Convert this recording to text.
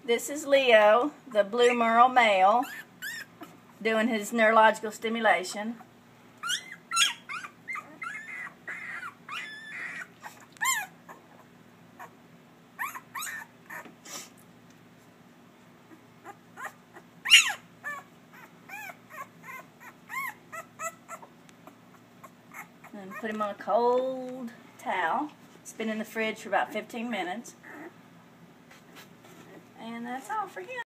This is Leo, the blue merle male, doing his neurological stimulation. And put him on a cold towel. It's been in the fridge for about 15 minutes. And that's all for him.